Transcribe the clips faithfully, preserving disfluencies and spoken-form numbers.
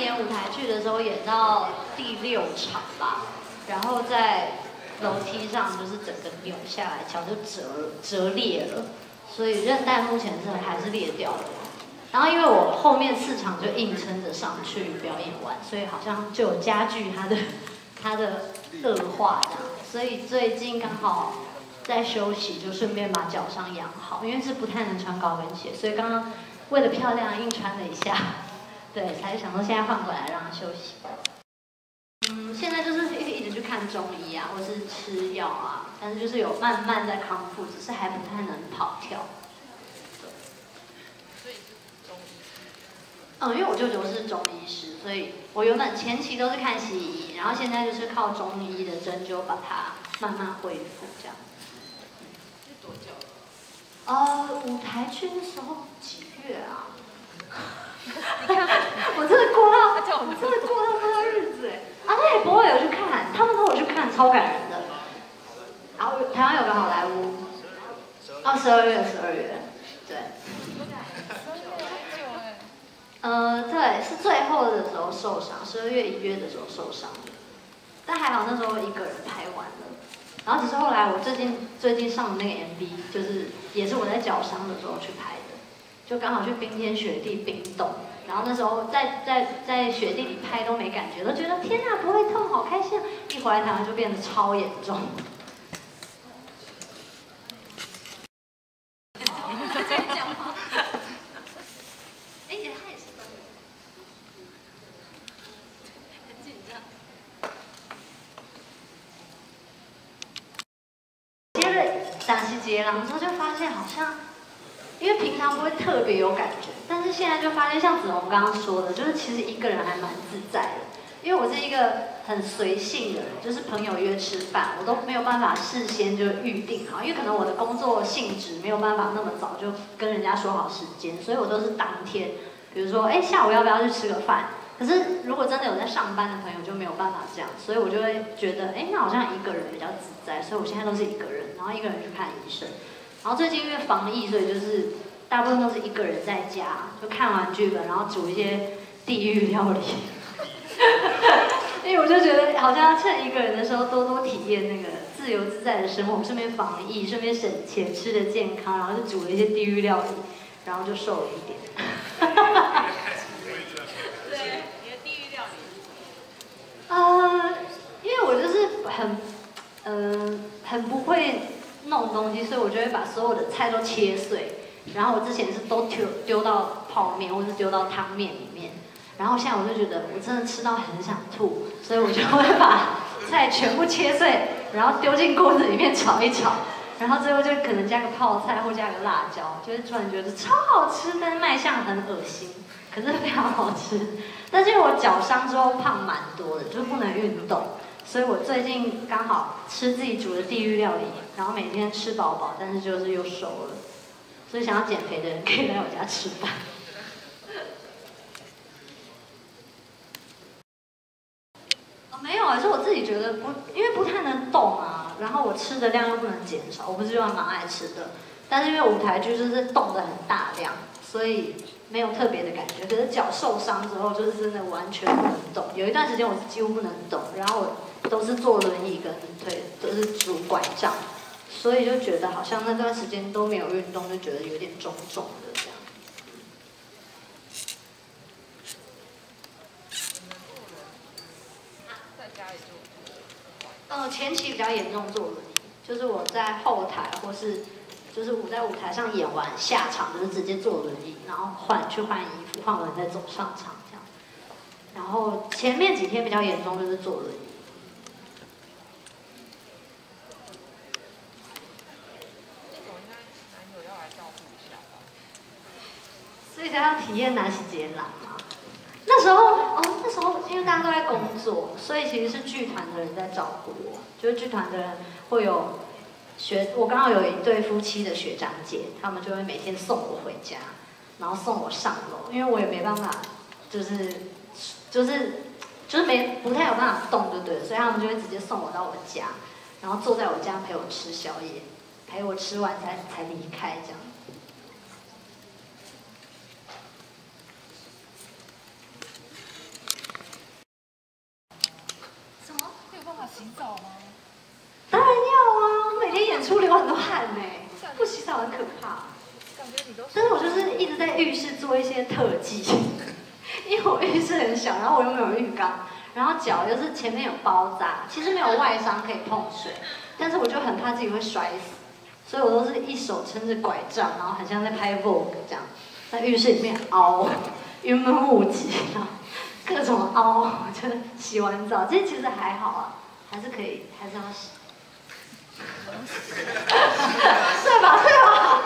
演舞台剧的时候演到第六场吧，然后在楼梯上就是整个扭下来，脚就折折裂了，所以韧带目前是还是裂掉了。然后因为我后面四场就硬撑着上去表演完，所以好像就有加剧它的它的恶化这样，所以最近刚好在休息，就顺便把脚伤养好，因为是不太能穿高跟鞋，所以刚刚为了漂亮硬穿了一下，对，才想说现在换回来让它休息。嗯，现在就是一直去看中医啊，或是吃药啊，但是就是有慢慢在康复，只是还不太能跑跳。嗯，因为我舅舅是中医师，所以我原本前期都是看西医，然后现在就是靠中医的针灸把它慢慢恢复这样。 是多久？ 呃，舞台剧的时候几月啊？你看，我真的过到，我真的过到那个日子哎。啊，那也不会有去看，他们都有去看，超感人的。然后台湾有个好莱坞，哦，十二月，十二月，对。呃，对，是最后的时候受伤，十二月一月的时候受伤的，但还好那时候一个人拍完了，然后只是后来我最近最近上的那个 M V， 就是也是我在脚伤的时候去拍的，就刚好去冰天雪地冰冻，然后那时候在在在雪地里拍都没感觉，都觉得天哪不会痛，好开心啊！一回来台湾就变得超严重。打西捷郎之后就发现好像，因为平常不会特别有感觉，但是现在就发现像子龙刚刚说的，就是其实一个人还蛮自在的。因为我是一个很随性的人，就是朋友约吃饭，我都没有办法事先就预定好，因为可能我的工作性质没有办法那么早就跟人家说好时间，所以我都是当天，比如说，哎，下午要不要去吃个饭？可是如果真的有在上班的朋友就没有办法这样，所以我就会觉得，哎，那好像一个人比较自在，所以我现在都是一个人，然后一个人去看医生。然后最近因为防疫，所以就是大部分都是一个人在家，就看完剧本，然后煮一些地狱料理。因为我就觉得好像要趁一个人的时候多多体验那个自由自在的生活，顺便防疫，顺便省钱，吃的健康，然后就煮了一些地狱料理，然后就瘦了一点。呃，因为我就是很，嗯、呃，很不会弄东西，所以我就会把所有的菜都切碎，然后我之前是都丢丢到泡面或是丢到汤面里面，然后现在我就觉得我真的吃到很想吐，所以我就会把菜全部切碎，然后丢进锅子里面炒一炒，然后最后就可能加个泡菜或加个辣椒，就会突然觉得超好吃，但是卖相很恶心。可是非常好吃，但是因为我脚伤之后胖蛮多的，就是不能运动，所以我最近刚好吃自己煮的地狱料理，然后每天吃饱饱，但是就是又瘦了，所以想要减肥的人可以来我家吃饭。哦，没有啊，是我自己觉得不，因为不太能动啊，然后我吃的量又不能减少，我不是就蛮爱吃的，但是因为舞台剧就是动的很大量，所以没有特别的感觉，可是脚受伤之后，就是真的完全不能动。有一段时间我是几乎不能动，然后我都是坐轮椅跟推，都是拄拐杖，所以就觉得好像那段时间都没有运动，就觉得有点重重的这样。 在家里做？ 呃，前期比较严重坐轮椅，就是我在后台或是。就是我在舞台上演完下场，就是直接坐轮椅，然后换去换衣服，换完再走上场这样。然后前面几天比较严重，就是坐轮椅。所以才要体验拿起捷兰嘛。那时候哦，那时候因为大家都在工作，所以其实是剧团的人在照顾我，就是剧团的人会有。学我刚好有一对夫妻的学长姐，他们就会每天送我回家，然后送我上楼，因为我也没办法，就是就是就是没不太有办法动，就对了，所以他们就会直接送我到我家，然后坐在我家陪我吃宵夜，陪我吃完才才离开这样。 不洗澡很可怕。 感觉你都。 但是我就是一直在浴室做一些特技，因为我浴室很小，然后我又没有浴缸，然后脚又是前面有包扎，其实没有外伤可以碰水，但是我就很怕自己会摔死，所以我都是一手撑着拐杖，然后很像在拍 Vogue 这样，在浴室里面凹，云门舞集啊，各种凹，就是洗完澡，这其实还好啊，还是可以，还是要洗。对吧？对吧？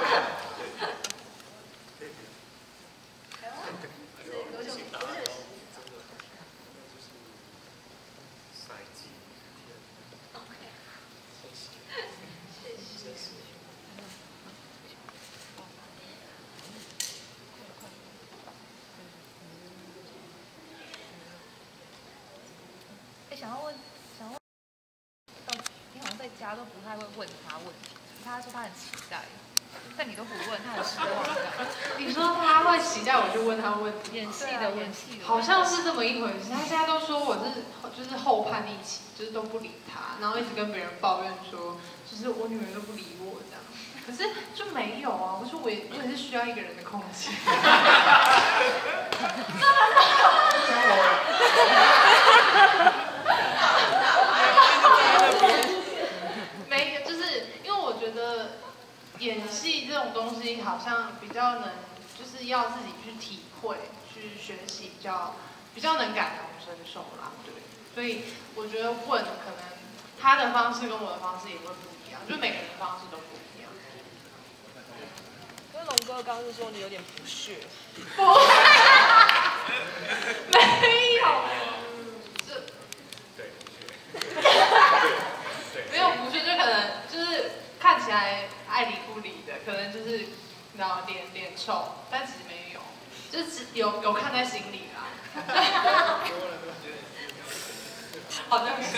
哎，想要问，想要问，到你好像在家都不太会问他问题，他说他很期待，但你都不问，他很失望。 你说他会期待我去问他问题， 演戏的，演戏的， 好像是这么一回事。他现在都说我是就是后叛逆期，就是都不理他，然后一直跟别人抱怨说，就是我女儿都不理我这样。可是就没有啊，我说我也我也是需要一个人的空间。没有，就是因为我觉得演戏这种东西好像比较能，就是要自己去体会、去学习，比较比较能感同身受啦，对。所以我觉得问可能他的方式跟我的方式也会不一样，就每个人的方式都不一样。 因为龙哥刚刚是说你有点不屑， 不会，没有，这没有不屑，就可能就是看起来爱理不理的，可能就是你知道脸脸臭，但其实没有，就是有有看在心里啦。好像是，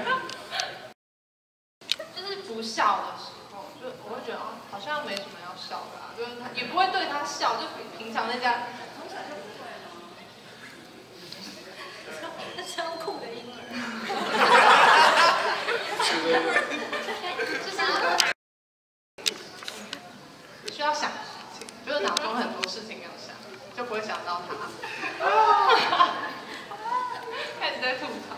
就是不笑的时候，就我会觉得哦，好像没什么要笑的啊，就是他也不会对他笑，就平常在家。 超酷的婴儿。 就是需要想事情，就是脑中很多事情要想，就不会想到他。开始在吐槽。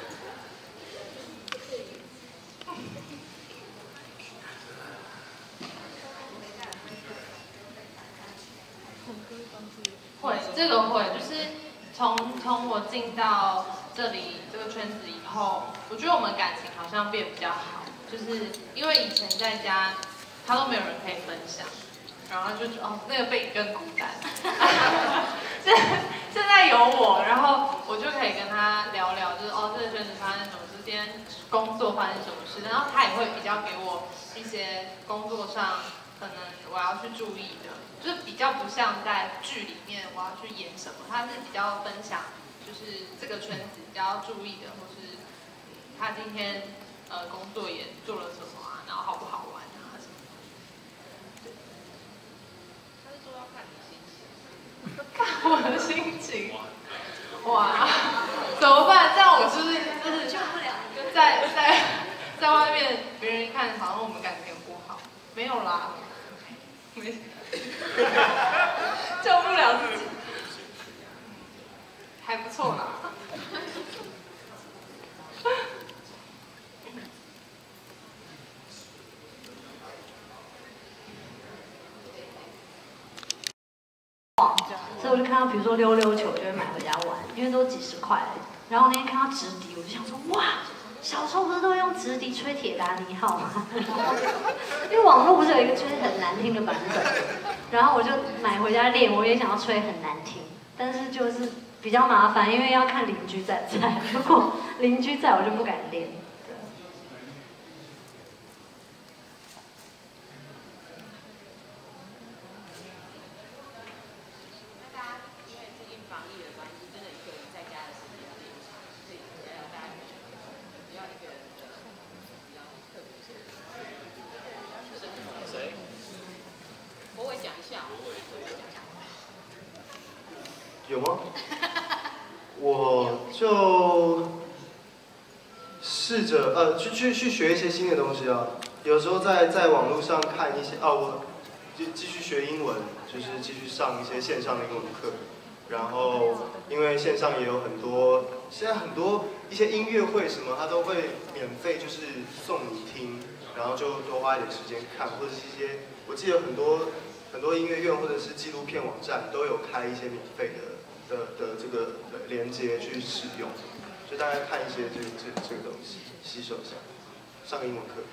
会，这个会，就是从从我进到这里这个圈子以后，我觉得我们感情好像变比较好，就是因为以前在家他都没有人可以分享，然后就觉得哦那个背影更孤单，现现在有我，然后我就可以跟他聊聊，就是哦这个圈子发生什么事，今天工作发生什么事，然后他也会比较给我一些工作上可能我要去注意的。就是比较不像在剧里面我要去演什么，他是比较分享，就是这个圈子比较注意的，或是、嗯、他今天呃工作也做了什么啊，然后好不好玩啊什么的。 他是说要看你心情， 看我的心情，哇，怎么办？这样我是不是就是在在在外面别人看好像我们感情不好？没有啦，没。救不了自己，还不错啦。 所以我就看到，比如说溜溜球，就会买回家玩，因为都几十块。然后那天看到直笛，我就想说，哇，小时候不是都用直笛吹铁达尼号吗？因为网络不是有一个吹很难听的版本，然后我就买回家练，我也想要吹很难听，但是就是比较麻烦，因为要看邻居在不在。如果邻居在，我就不敢练。 有吗？我就试着呃去去去学一些新的东西啊， 有时候在在网络上看一些啊，我继继续学英文，就是继续上一些线上的英文课。然后因为线上也有很多，现在很多一些音乐会什么，它都会免费就是送你听，然后就多花一点时间看，或者是一些我记得很多很多音乐院或者是纪录片网站都有开一些免费的的的这个连接去使用，就大家看一些这个这个这个东西，吸收一下，上个英文课。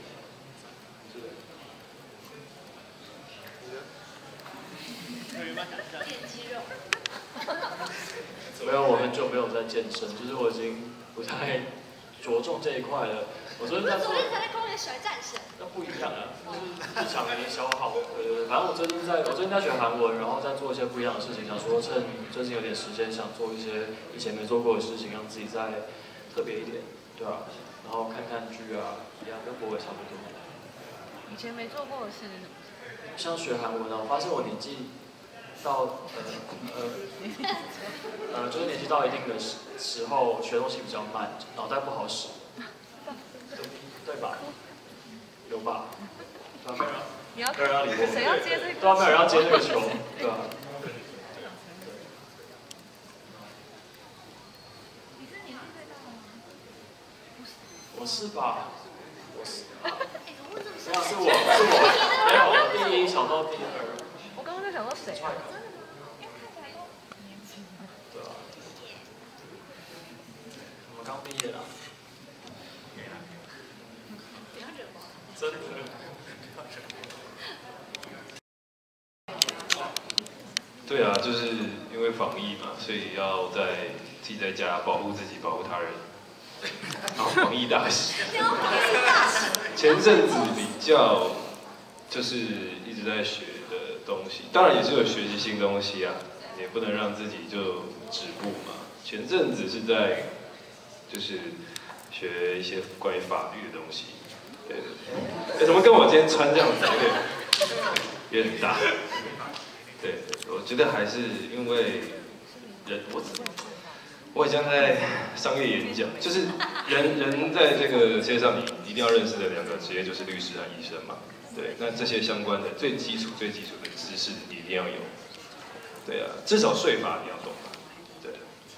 练肌肉。 没有，我很久没有在健身，就是我已经不太着重这一块了。我昨天在做， 昨天才在公园甩战神。 那不一样啊，就是日常的消耗。对对对，反正我最近在，我最近在学韩文，然后在做一些不一样的事情，想说趁最近有点时间，想做一些以前没做过的事情，让自己再特别一点，对吧、啊？然后看看剧啊，一样跟博伟差不多。 以前没做过的事。 像学韩文啊，我发现我年纪到呃呃呃，就是年纪到一定的时时候，学东西比较慢，脑袋不好使，对对吧？有吧？对吧？ 你要没有人要理我， 谁要接这个？ 对啊，没有人要接这个球，对吧？ 你是年纪最大吗？ 我是吧？我是。没有，是我，是我，没有，第一小到第二。 我刚刚在想到谁啊？因为看起来又年轻。 对啊。我们刚毕业啊。真的。 对啊，就是因为防疫嘛，所以要在自己在家保护自己，保护他人。好，防疫大使。前阵子比较就是一直在学的东西，当然也是有学习新东西啊，也不能让自己就止步嘛。前阵子是在就是学一些关于法律的东西，对对对。哎，怎么跟我今天穿这样子有点有点大？对，我觉得还是因为人我。我以前在商业演讲，就是人人在这个世界上，你一定要认识的两个职业就是律师和医生嘛。对，那这些相关的最基础、最基础的知识你一定要有。对啊，至少税法你要懂嘛。对。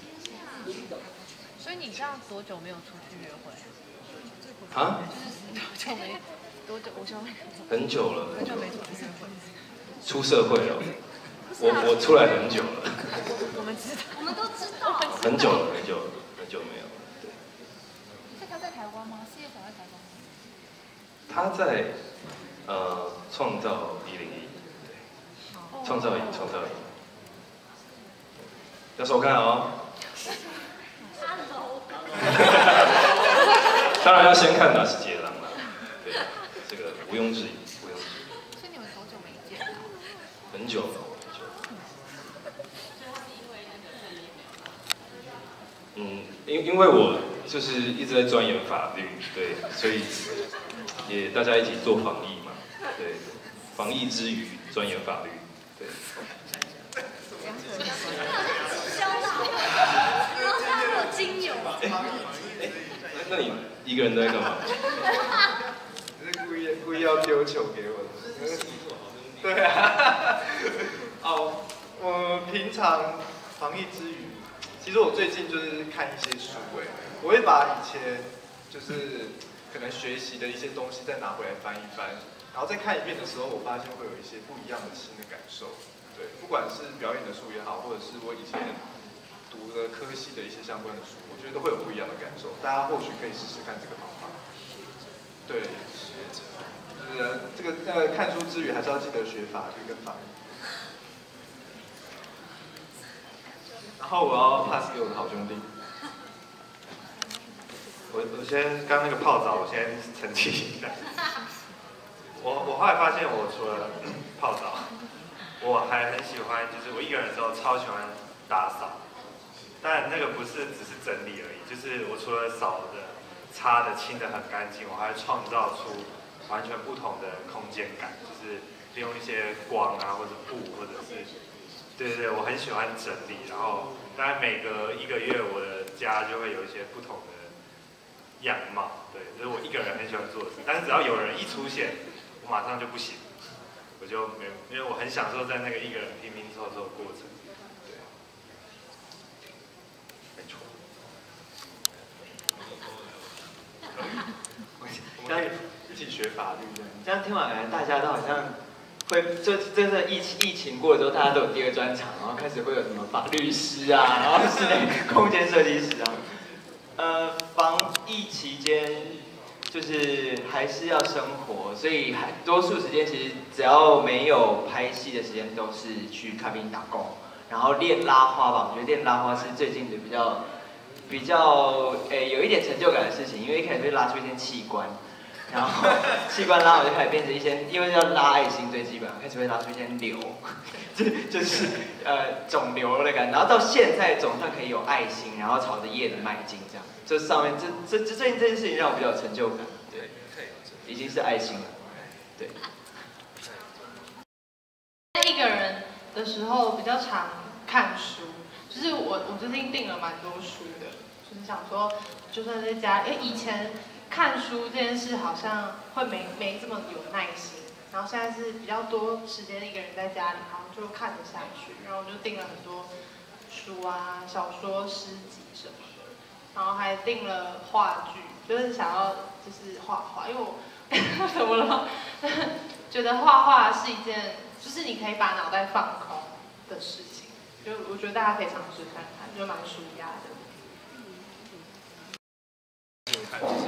所以你这样多久没有出去约会？ 啊？ 多久没？多久？我想很久了。 很久没出去约会。 出社会了。我我出来很久了。 我们知道， 我们都知道。 很久了，很久了，很久没有。对。 所以他在台湾吗？事业所在台湾吗？ 他在呃创造一零一，对，创造营，创造营。要收看哦。当然要先看哪是杰郎啦，对，这个毋庸置疑，毋庸置疑。 所以你们多久没见了？ 很久了。嗯，因因为我就是一直在钻研法律，对，所以也大家一起做防疫嘛，对，防疫之余钻研法律，对。 香辣，然后他有精油。 哎，哎，那你一个人在干嘛？ 你是故意故意要丢球给我的？对啊。哦，我平常防疫之余。其实我最近就是看一些书哎，我会把以前就是可能学习的一些东西再拿回来翻一翻，然后再看一遍的时候，我发现会有一些不一样的新的感受。对，不管是表演的书也好，或者是我以前读的科系的一些相关的书，我觉得都会有不一样的感受。大家或许可以试试看这个方法。对，就是这个呃看书之余，还是要记得学法律跟法律。然后我要 pass 给我的好兄弟。 我我先刚那个泡澡，我先澄清一下。我我后来发现，我除了泡澡，我还很喜欢，就是我一个人的时候超喜欢打扫。但那个不是只是整理而已，就是我除了扫的、擦的、清的很干净，我还创造出完全不同的空间感，就是利用一些光啊，或者布，或者是。对对对，我很喜欢整理，然后当然每隔一个月我的家就会有一些不同的样貌，对，这是我一个人很喜欢做的事。但是只要有人一出现，我马上就不行，我就没有，因为我很享受在那个一个人拼拼凑凑的过程。对，没错。 我们可以一起学法律的。 这样听完感觉大家都好像会，就真的疫疫情过了之后，大家都有第二专长，然后开始会有什么法律师啊，然后室内空间设计师啊。呃，防疫期间就是还是要生活，所以还多数时间其实只要没有拍戏的时间，都是去咖啡厅打工，然后练拉花吧。我觉得练拉花是最近的比较比较诶、欸、有一点成就感的事情，因为一开始会拉出一些器官。然后器官拉，我就开始变成一些，因为要拉爱心最基本，开始会拉出一些瘤，就就是呃肿瘤的感觉。然后到现在总算可以有爱心，然后朝着叶子迈进，这样。就上面这这这最近这件事情让我比较有成就感，对，已经是爱心了，对。 一个人的时候比较常看书，就是我我最近订了蛮多书的，就是想说，就算在家，因为以前。看书这件事好像会没没这么有耐心，然后现在是比较多时间一个人在家里，好像就看得下去，然后我就订了很多书啊、小说、诗集什么的，然后还订了话剧，就是想要就是画画，因为我怎么了？觉得画画是一件就是你可以把脑袋放空的事情，就我觉得大家可以尝试看看，就蛮舒压的。